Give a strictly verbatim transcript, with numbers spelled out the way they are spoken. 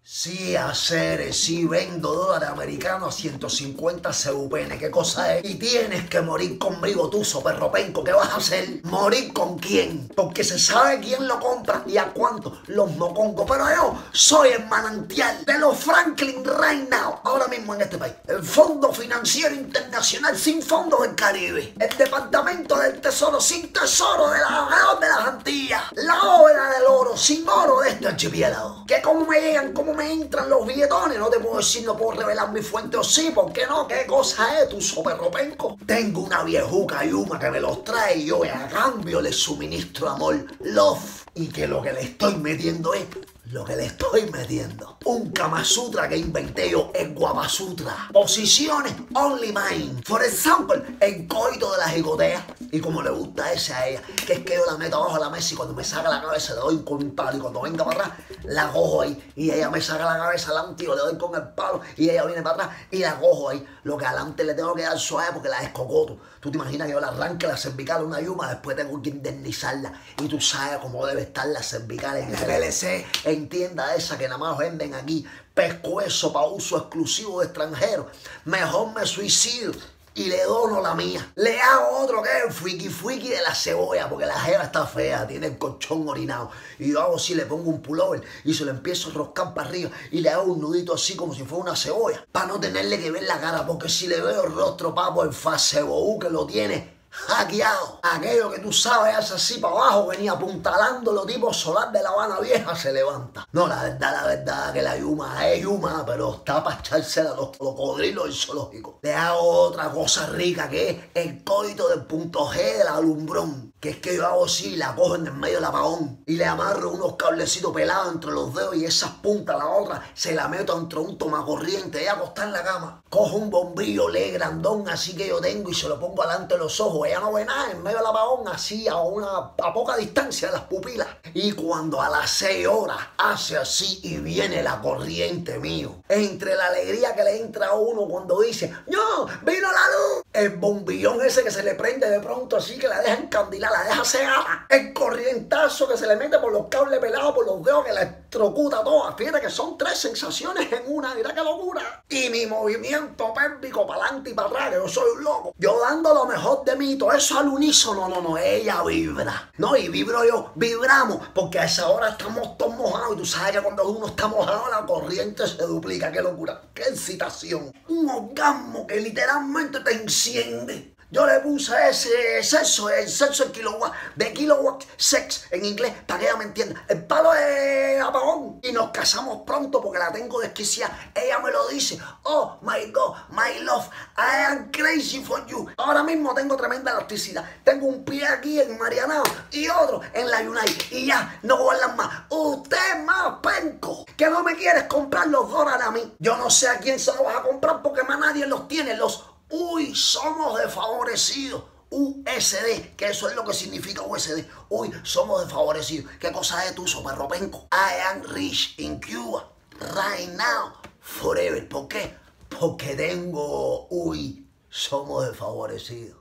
Sí, hacer, sí, vendo dólares americanos a ciento cincuenta C U P N, ¿qué cosa es? Y tienes que morir conmigo tú, soperropenco, ¿qué vas a hacer? ¿Morir con quién? Porque se sabe quién lo compra y a cuánto, los mocongos. Pero yo soy el manantial de los Franklin right now, ahora mismo en este país. El Fondo Financiero Internacional sin fondos del Caribe. El Departamento del Tesoro sin tesoro de la de las Antillas. La bóveda del oro sin oro de este archipiélago. Que cómo me llegan, cómo me entran los billetones, no te puedo decir, no puedo revelar mi fuente o sí, ¿por qué no? ¿Qué cosa es tu soperropenco? Tengo una viejuca yuma que me los trae y yo a cambio le suministro amor, love, y que lo que le estoy metiendo es lo que le estoy metiendo. Un Kama Sutra que inventé yo, el Guapa Sutra. Posiciones only mine. For example, el coito de la jigotea. Y como le gusta ese a ella, que es que yo la meto abajo de la mesa y cuando me saca la cabeza le doy un con un palo y cuando venga para atrás la cojo ahí y ella me saca la cabeza adelante y yo le doy con el palo y ella viene para atrás y la cojo ahí. Lo que adelante le tengo que dar suave porque la descocoto. Tú te imaginas que yo la arranque la cervical a una yuma, después tengo que indemnizarla y tú sabes cómo debe estar la cervical en el L C, en tienda esa que nada más venden aquí pescuezo para uso exclusivo de extranjeros. Mejor me suicido y le dono la mía. Le hago otro que es el friki friki de la cebolla, porque la jeva está fea, tiene el colchón orinado. Y yo hago así, le pongo un pullover y se lo empiezo a roscar para arriba y le hago un nudito así como si fuera una cebolla, para no tenerle que ver la cara, porque si le veo el rostro, papo, el Facebook que lo tiene hackeado. Aquello que tú sabes hace así para abajo, venía apuntalando los tipos solar de La Habana Vieja, se levanta. No, la verdad, la verdad que la yuma es yuma, pero está para echársela a los cocodrilos del zoológico. Le hago otra cosa rica que es el coito del punto G del alumbrón. Que es que yo hago así, la cojo en el medio del apagón y le amarro unos cablecitos pelados entre los dedos y esas puntas, la otra, se la meto entre un tomacorriente, ella acostada en la cama. Cojo un bombillo le grandón así que yo tengo y se lo pongo delante de los ojos. Ella no ve nada en medio del apagón, así a una a poca distancia de las pupilas. Y cuando a las seis horas hace así y viene la corriente mío, entre la alegría que le entra a uno cuando dice, ¡no! ¡Vino la luz! El bombillón ese que se le prende de pronto así que la deja encandilar, la deja cegada. El corrientazo que se le mete por los cables pelados, por los dedos que la electrocuta toda. Fíjate que son tres sensaciones en una, mira qué locura. Y mi movimiento pélvico para adelante y para atrás, que yo soy un loco. Yo dando lo mejor de mí, todo eso al unísono, no, no, ella vibra. No, y vibro yo, vibramos, porque a esa hora estamos todos mojados. Y tú sabes que cuando uno está mojado, la corriente se duplica. Qué locura, qué excitación. Un orgasmo que literalmente te enciende. Yo le puse ese sexo, el sexo en kilowatt, de kilowatt sex en inglés, para que ella me entienda. El palo es apagón. Y nos casamos pronto porque la tengo desquiciada. Ella me lo dice. Oh my God, my love, I am crazy for you. Ahora mismo tengo tremenda elasticidad. Tengo un pie aquí en Marianao y otro en la United. Y ya, no guardan más. Usted más penco, que no me quieres comprar los dólares a mí. Yo no sé a quién se los vas a comprar porque más nadie los tiene. Los Uy, somos desfavorecidos. U S D, que eso es lo que significa U S D. Uy, somos desfavorecidos. ¿Qué cosa es tu soperropenco? I am rich in Cuba, right now, forever. ¿Por qué? Porque tengo, uy, somos desfavorecidos.